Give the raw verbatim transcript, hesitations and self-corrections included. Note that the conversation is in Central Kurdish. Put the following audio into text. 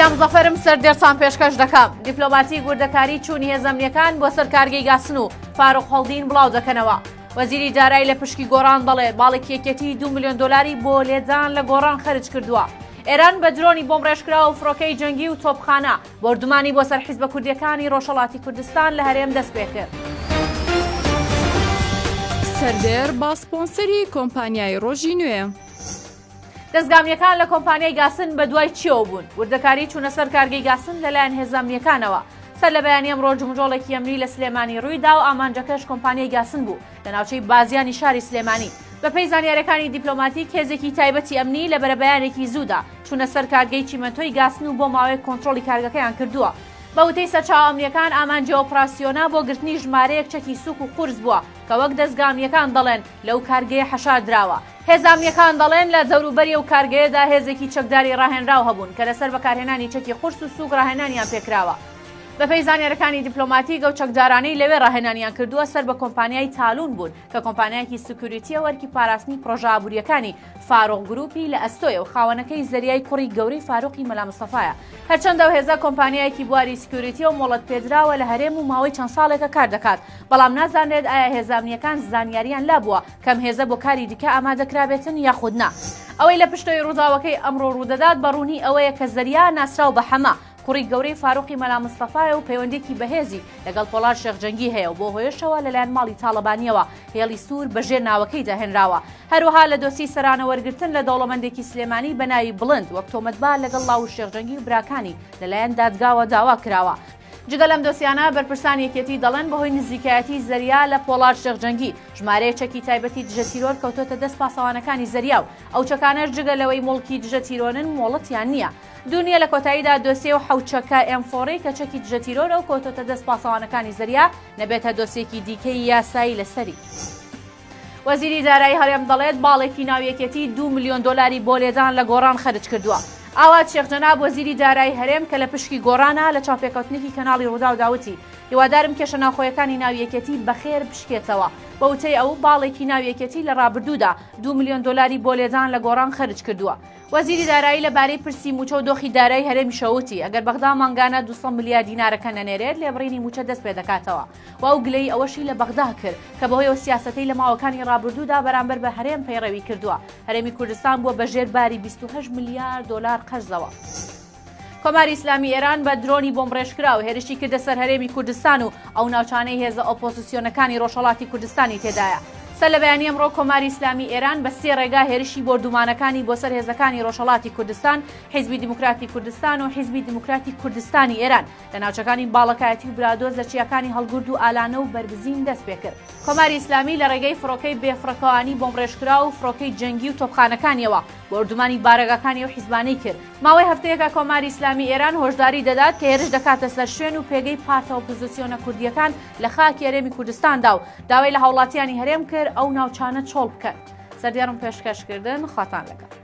لیلا مزەفەرم سەردێرچان پێشکەش دەکەم. دیپلۆماتی گوردەکاری چوونی هێزەمنیەکان بۆ سەر کارگەی گاسن و فاروق هەڵدین بڵاو دەکەنەوە. وەزیری دارایی لە پشکی گۆڕان دەڵێ باڵێک یەکێتی دو میلیۆن دۆلاری بۆ لێدان لە گۆڕان خەرج کردووە. ئێران بە درۆنی بۆم ڕێژکراوە و فڕۆکەی جەنگی و تۆپخانە بردومانی بۆ سەر حیزبە کوردیەکانی ڕۆژهەڵاتی کوردستان لە هەرێم دەست پێ کرد. سەردێر با سپۆنسەری کۆمپانیای ڕۆژی نوێ. دەستگامیەکان لە کۆمپانیای گاسن بە دوای چیەوە بوون. وردەکاری چوونە سەر کارگەی گاسن لەلایەن هێزەمنیەکانەوە. سەر لە بەیانی ئەمڕۆ جومجۆڵێکی ئەمنی لە سلێمانی ڕوویدا و ئامانجەکەش کۆمپانیای گاسن بوو لە ناوچەی بازیانی شاری سلێمانی. بەپێی زانیاریەکانی دیپلۆماتیک هێزێکی تایبەتی ئەمنی لە بەرەبەیانێکی زوودا چوونە سەر کارگەی چیمەنتۆی گاسن و بۆ ماوەی کۆنتڕۆلی کارگەکەیان کردووە. بە وتەی سەرچاو ئەمنیەکان ئامانجی ئۆپراسیۆنا بۆ گرتنی ژمارەیەک چەکی سووک و قورس بووە کە وەک دەستگامیەکان دەڵێن لەو کارگەیە حەشار دراوە. هێزامیەکان دەڵێن لە جەوروبەری و کارگەیەدا هێزێکی چەکداری ڕاهێنراو هەبوون کە لەسەر بەکارهێنانی چەکی قورس و سووک ڕاهێنانیان پێکراوە. بەپێی زانیاریەکانی دیپلۆماتیک و چەکدارانەی لەوێ ڕاهێنانیان کردووە سەر بە کۆمپانیای تالون بوون کە کۆمپانیایەکی سکیوریتیە وەرکی پاراستنی پرۆژە ئابوووریەکانی فاروق گروپی لە ئەستۆیە و خاوەنەکەی زەریای کوڕی گەورەی فاروقی مەلا مستەفایە. هەرچەندە هێزە کۆمپانیایەکی بواری سکیوریتی و مۆڵەت پێدراوە لە هەرێم و ماوەی چەند ساڵێکە کار دەکات، بەڵام نازانێت ئایا هێزامنیەکان زانیاریان لابووە کەم هێزە بۆ کاری دیکە ئامادەکرابێتن یاخود نا. ئەوەی لە پشتەوەی ڕووداوەکەی ئەمڕۆ ڕوودەدات بەڕوونی ئەوەیە کە زەریا ناسراو بە حەما کوڕی گەورەی فاروقی مەلا مستەفایە و پەیوەندێکی بەهێزی لەگەڵ پۆلار شێخجەنگی هەیە و بۆ هۆیشەوە لەلایەن ماڵی تاڵەبانیەوە هێڵی سوور بەژێر ناوەکەی داهێنراوە. هەروەها لە دۆسی سەرانە وەرگرتن لە دەوڵەمەندێکی سلێمانی بە ناوی بڵند وەک تۆمەتبار لەگەڵ لاو شێخجەنگی و براکانی لەلایەن دادگاوە داوا کراوە. جگە لەم دۆسیانە بەرپرسان یەکێتی دەڵێن بەهۆی نزیکایەتی زەریا لە پۆلار شێخجەنگی ژمارەیە چەکی تایبەتی دژە تیرۆر کەوتۆتە دەست پاسەوانەکانی زەریا و ئەو چەکانەش جگە لەوەی مڵکی دژە تیرۆرن مۆڵەتیان نییە. دونیە لە کۆتاییدا دۆسیە و حەوچەکە ئەمفۆڕی کە چەکی دژە تیرۆرە و کۆتۆتە دەست پاسەوانەکانی زەریا نەبێتە دۆسێکی دیکەی یاسایی لەسەری. وەزیری دارایی هەرێم دەڵێت باڵێکی ناویەکێتی دو میلیۆن دۆلاری بۆ لێدان لە گۆڕان خەرج کردووە. ئاوات شێخجەناب وەزیری دارایی هەرێم کە لە پشکی گۆڕانە لە چاوپێکەوتنێکی کەناڵی ڕوودا و داوتی هیوادارم کێشە ناوخۆیەکانی ناویەکێتی بەخێر بشکێتەوە. بە وتەی ئەو باڵێکی ناویەکێتی لە ڕابردوودا دو میلیۆن دۆلاری بۆ لێدان لە گۆڕان خەرج کردووە. وەزیری دارایی لەبارەی پرسی موچە و دۆخی دارایی هەرێمی شەوتی ئەگەر بەغدا مانگانە دووسە ملیار دینارەکە نەنێرێت لێبڕینی موچە دەست پێ دەکاتەوە. و ئەو گلەی ئەوەشی لە بەغدا کرد کە بەهۆیەوە سیاسەتەی لە ماوەکانی ڕابردوودا بەرامبەر بە هەرێم پەیڕەوی کردووە. هەرێمی کوردستان بووە بەژێر باری بیست و هەشت ملیار دۆلار قەرزەوە. کۆماری ئیسلامی ئێران بە درۆنی بۆم ڕێژکراو هێرشی کردە سەر هەرێمی کوردستان و ئەو ناوچانەی هێزە ئۆپۆزیسیۆنەکانی ڕۆژهەڵاتی کوردستانی تێدایە. سەر لە بەیانی ئەمڕۆ کۆماری ئیسلامی ئێران بە سێ ڕێگا هێرشی بردومانەکانی بۆ سەر هێزەکانی ڕۆژهەڵاتی کوردستان، حیزبی دیموکراتی کوردستان و حیزبی دیموکراتی کوردستانی ئێران لە ناوچەکانی باڵەکایەتی و برادۆز لە چیاکانی هەڵگورد و ئالانە و بەربزین دەست پێ کرد. کۆماری ئیسلامی لە ڕێگەی فڕۆکەی بێفڕەکەوانی بۆم ڕێژکرا و فڕۆکەی جەنگی و تۆپخانەکانیەوە بردومانی بارەگەکانی و حیزبانەی کرد. ماوەی هەفتەیەکە کۆماری ئیسلامی ئێران هۆشداری دەدات کە هێرش دەکاتە سەر شوێن و پێگەی پارتە ئۆپۆزیسیۆنە کوردیەکان لە خاکی هەرێمی کوردستاندا و داوای لە هاوڵاتیانی هەرێم کرد ئەو ناوچانە چۆڵ بکەن. سەردێڕم پێشکەشکردن خواتان لەگەڵ.